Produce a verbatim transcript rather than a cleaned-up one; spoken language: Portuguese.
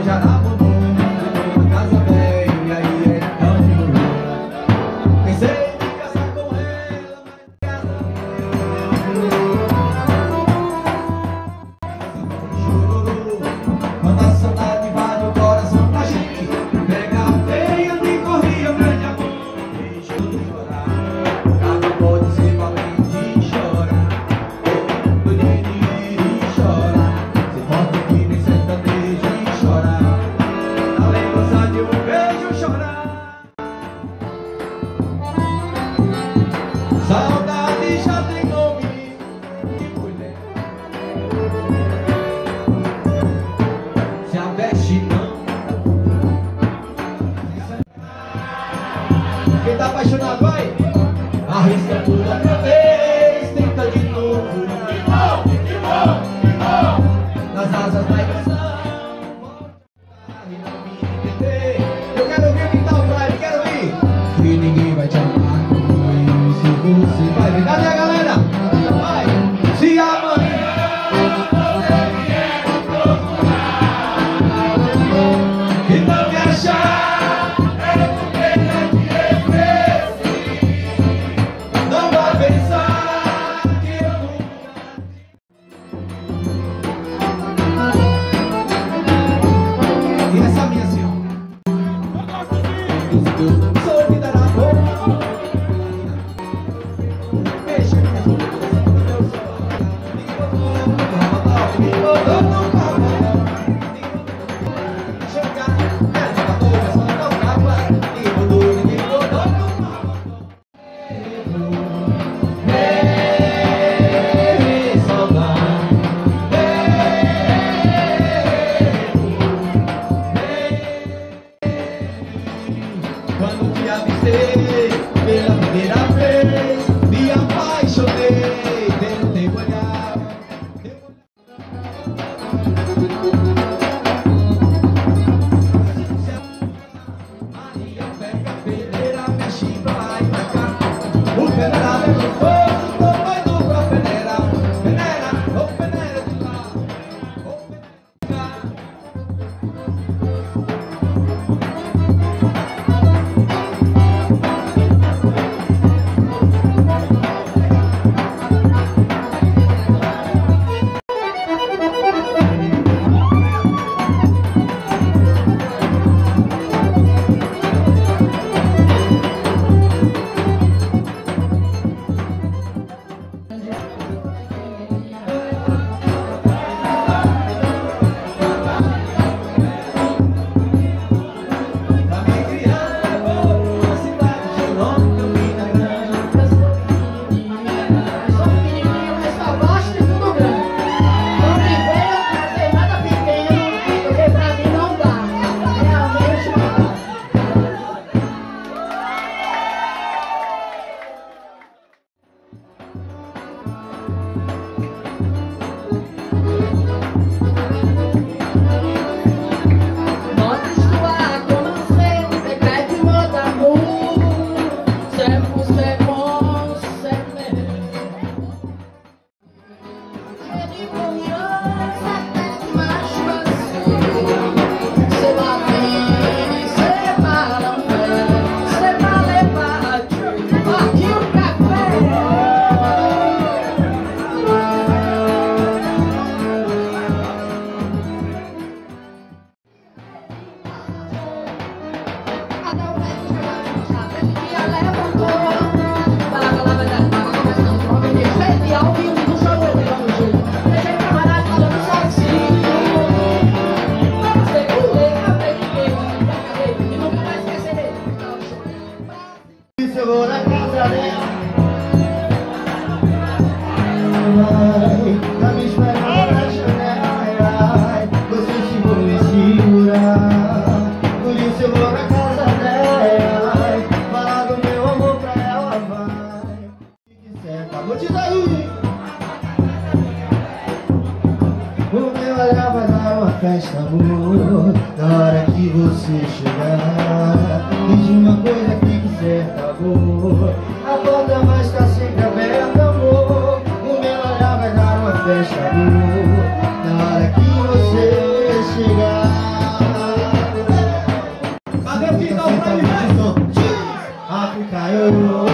Saudade já tem nome de mulher. Se aveste não. Quem tá apaixonado vai? Arrisca tudo outra vez, tenta de novo. Que bom, que bom, que bom. Nas asas da ilusão. E não me entender. Eu quero ouvir quem tá o drive, quero ir. Que ninguém vai te amar. Você vai ver, cadê a galera? Vai! Se amanhã você vier me procurar e não me achar, é porque eu te esqueci. Não vai pensar que eu não. E essa minha senhora? Eu sou vida na boca. Quando te avistei pela primeira vez, me apaixonei pelo teu olhar. Maria pega a peneira, mexe pra lá e pra cá. O peneira é do fogo, tô doido pra peneira. Peneira, ô peneira de lá, ô peneira de cá. Eu vou na casa dela, tá me esperando na janela. Você se vou me segurar, por isso eu vou na casa dela. Falar do meu amor pra ela, vai. Se quiser, acabou de sair. O meu olhar vai dar uma festa, amor. Na hora que você chegar, me diz uma coisa que quiser, tá bom? A porta vai estar sempre aberta, amor. O meu olhar vai dar uma festa, amor. Na hora que você chegar. Senhor.